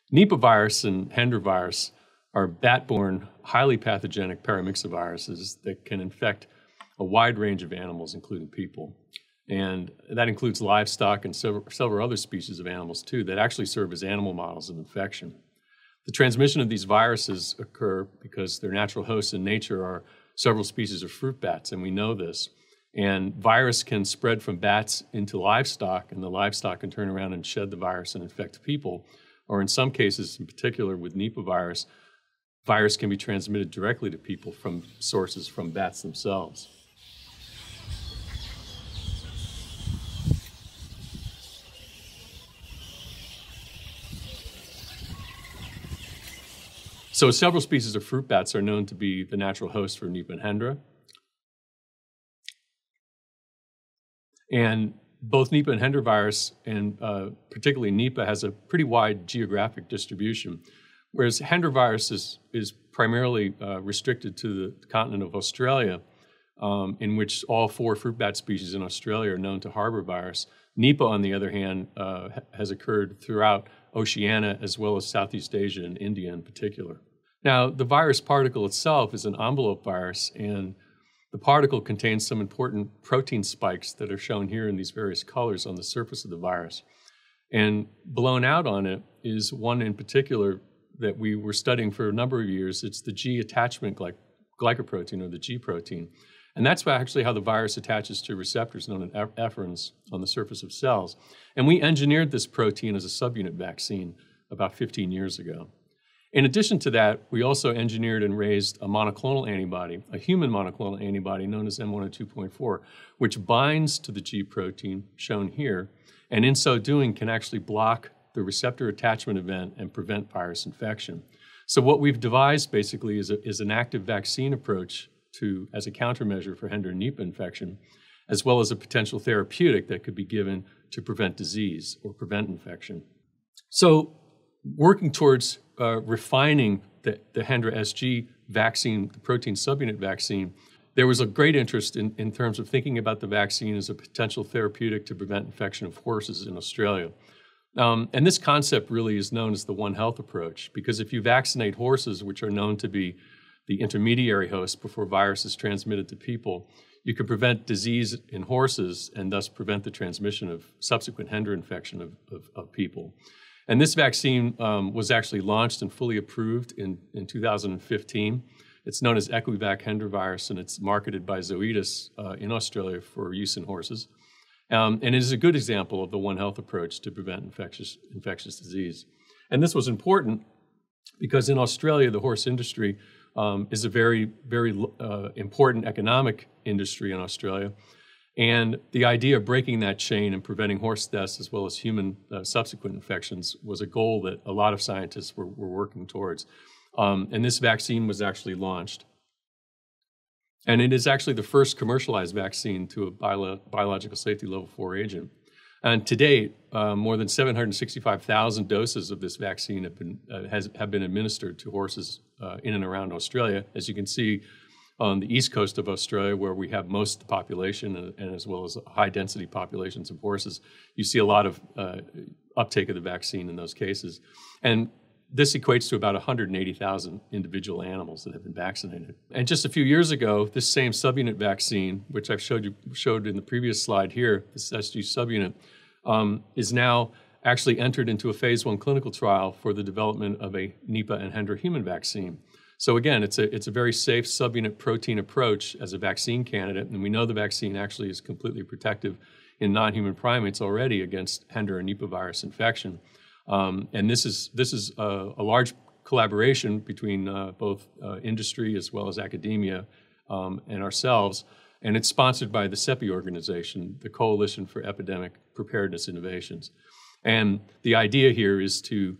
Nipah virus and Hendra virus are bat-borne, highly pathogenic paramyxoviruses that can infect a wide range of animals, including people. And that includes livestock and several other species of animals, too, that actually serve as animal models of infection. The transmission of these viruses occur because their natural hosts in nature are several species of fruit bats, and we know this. And virus can spread from bats into livestock, and the livestock can turn around and shed the virus and infect people. Or in some cases, in particular with Nipah virus, virus can be transmitted directly to people from sources from bats themselves. So several species of fruit bats are known to be the natural host for Nipah and Hendra. And both Nipah and Hendra virus, and particularly Nipah, has a pretty wide geographic distribution, whereas Hendra virus is primarily restricted to the continent of Australia, in which all 4 fruit bat species in Australia are known to harbor virus. Nipah, on the other hand, has occurred throughout Oceania as well as Southeast Asia and India in particular. Now, the virus particle itself is an envelope virus, and the particle contains some important protein spikes that are shown here in these various colors on the surface of the virus. And blown out on it is one in particular that we were studying for a number of years. It's the G attachment glycoprotein, or the G protein. And that's actually how the virus attaches to receptors known as efferents on the surface of cells. And we engineered this protein as a subunit vaccine about 15 years ago. In addition to that, we also engineered and raised a monoclonal antibody, a human monoclonal antibody known as M102.4, which binds to the G protein shown here, and in so doing can actually block the receptor attachment event and prevent virus infection. So what we've devised basically is an active vaccine approach as a countermeasure for Hendra and Nipah infection, as well as a potential therapeutic that could be given to prevent disease or prevent infection. So working towards refining the Hendra SG vaccine, the protein subunit vaccine, there was a great interest in terms of thinking about the vaccine as a potential therapeutic to prevent infection of horses in Australia. And this concept really is known as the One Health approach, because if you vaccinate horses, which are known to be the intermediary host before virus is transmitted to people, you can prevent disease in horses and thus prevent the transmission of subsequent Hendra infection of people. And this vaccine was actually launched and fully approved in 2015. It's known as Equivac Hendra virus, and it's marketed by Zoetis in Australia for use in horses. And it is a good example of the One Health approach to prevent infectious disease. And this was important because in Australia, the horse industry is a very, very important economic industry in Australia. And the idea of breaking that chain and preventing horse deaths as well as human subsequent infections was a goal that a lot of scientists were working towards. And this vaccine was actually launched. And it is actually the first commercialized vaccine to a biological safety level 4 agent. And to date, more than 765,000 doses of this vaccine have been administered to horses in and around Australia. As you can see, on the east coast of Australia, where we have most of the population and as well as high density populations of horses, you see a lot of uptake of the vaccine in those cases. And this equates to about 180,000 individual animals that have been vaccinated. And just a few years ago, this same subunit vaccine, which I've showed in the previous slide here, this SG subunit, is now actually entered into a phase 1 clinical trial for the development of a Nipah and Hendra human vaccine. So again, it's a very safe subunit protein approach as a vaccine candidate, and we know the vaccine actually is completely protective in non-human primates already against Hendra and Nipah virus infection. And this is a large collaboration between both industry as well as academia and ourselves, and it's sponsored by the CEPI organization, the Coalition for Epidemic Preparedness Innovations. And the idea here is to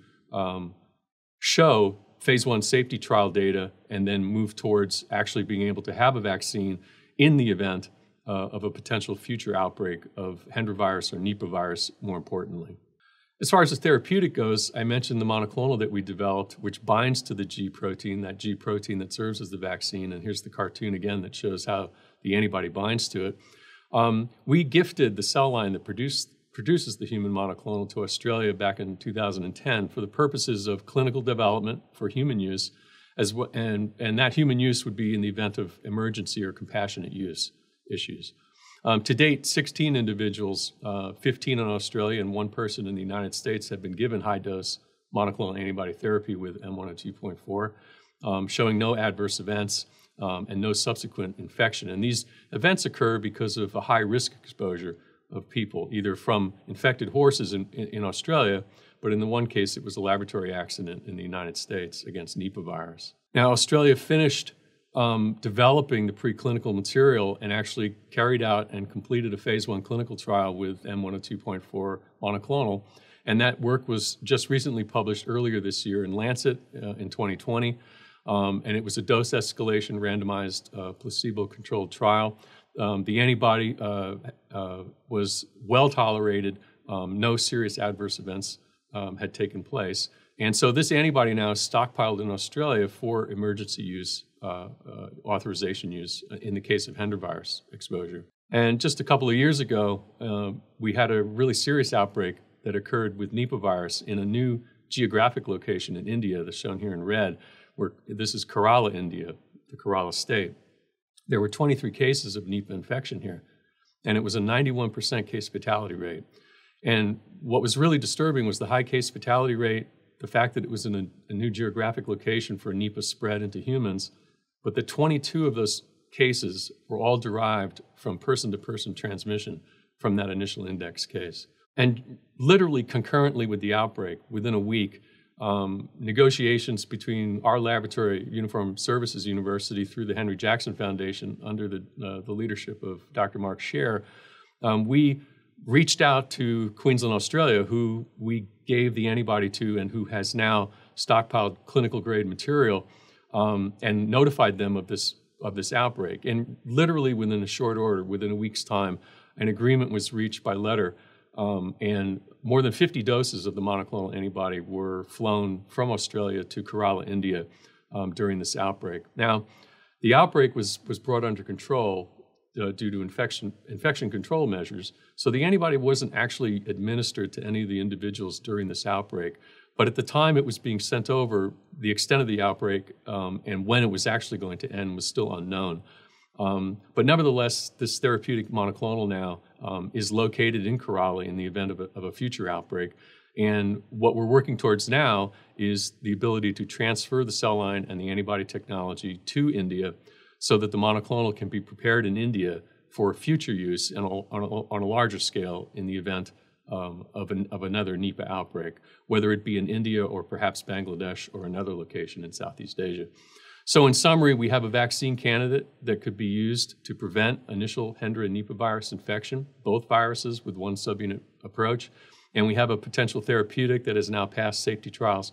show phase 1 safety trial data and then move towards actually being able to have a vaccine in the event of a potential future outbreak of Hendra virus or Nipah virus, more importantly. As far as the therapeutic goes, I mentioned the monoclonal that we developed, which binds to the G protein, that G protein that serves as the vaccine. And here's the cartoon again that shows how the antibody binds to it. We gifted the cell line that produced produces the human monoclonal to Australia back in 2010 for the purposes of clinical development for human use, and that human use would be in the event of emergency or compassionate use issues. To date, 16 individuals, 15 in Australia and 1 person in the United States, have been given high-dose monoclonal antibody therapy with M102.4, showing no adverse events and no subsequent infection. And these events occur because of a high-risk exposure of people, either from infected horses in Australia, but in the one case, it was a laboratory accident in the United States against Nipah virus. Now, Australia finished developing the preclinical material and actually carried out and completed a phase 1 clinical trial with M102.4 monoclonal. And that work was just recently published earlier this year in Lancet in 2020. And it was a dose escalation randomized placebo-controlled trial. The antibody was well tolerated. No serious adverse events had taken place. And so this antibody now is stockpiled in Australia for emergency use, authorization use in the case of Hendra virus exposure. And just a couple of years ago, we had a really serious outbreak that occurred with Nipah virus in a new geographic location in India that's shown here in red, where this is Kerala, India, the Kerala state. There were 23 cases of Nipah infection here, and it was a 91% case fatality rate. And what was really disturbing was the high case fatality rate, the fact that it was in a new geographic location for Nipah spread into humans, but that 22 of those cases were all derived from person-to-person transmission from that initial index case. And literally concurrently with the outbreak, within a week, negotiations between our laboratory, Uniform Services University, through the Henry Jackson Foundation, under the leadership of Dr. Mark Scher, we reached out to Queensland, Australia, who we gave the antibody to and who has now stockpiled clinical grade material, and notified them of this outbreak. And literally within a short order, within a week's time, an agreement was reached by letter, and more than 50 doses of the monoclonal antibody were flown from Australia to Kerala, India, during this outbreak. Now, the outbreak was brought under control due to infection control measures. So the antibody wasn't actually administered to any of the individuals during this outbreak. But at the time it was being sent over, the extent of the outbreak and when it was actually going to end was still unknown. But nevertheless, this therapeutic monoclonal now is located in Kerala in the event of a future outbreak. And what we're working towards now is the ability to transfer the cell line and the antibody technology to India so that the monoclonal can be prepared in India for future use and on a larger scale in the event of another Nipah outbreak, whether it be in India or perhaps Bangladesh or another location in Southeast Asia. So in summary, we have a vaccine candidate that could be used to prevent initial Hendra and Nipah virus infection, both viruses with one subunit approach. And we have a potential therapeutic that has now passed safety trials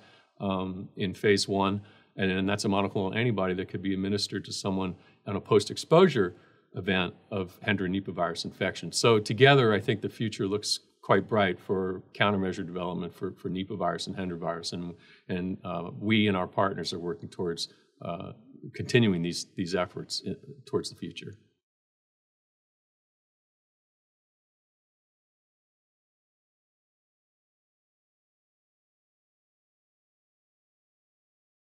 in phase 1. And that's a monoclonal antibody that could be administered to someone on a post-exposure event of Hendra and Nipah virus infection. So together, I think the future looks quite bright for countermeasure development for Nipah virus and Hendra virus. And we and our partners are working towards continuing these efforts towards the future.